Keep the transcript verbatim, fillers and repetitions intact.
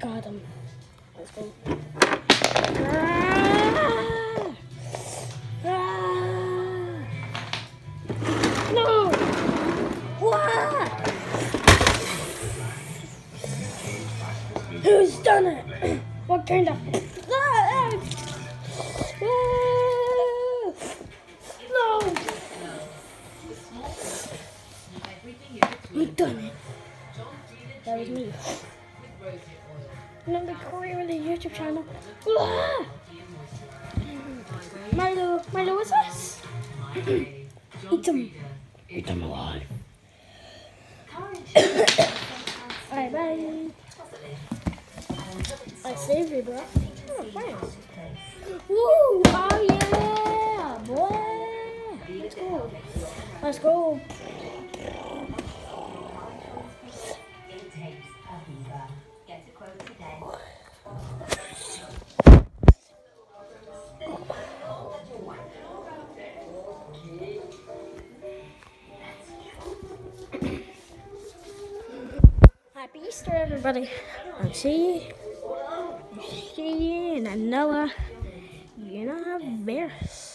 Got him. Let's go. Ah! Ah! No! What? Who's done it? What kind of... Ah! Ah! No! We done it. That was me. Another career in the YouTube channel. Ah! Milo, Milo, what's this? Eat them. Eat them alive. Alright, bye. I saved you, bro. Oh, thanks. Woo! Oh, yeah! Boy! Let's go. Let's go. Happy Easter, everybody. I'll see you. See you in another, you know, bears.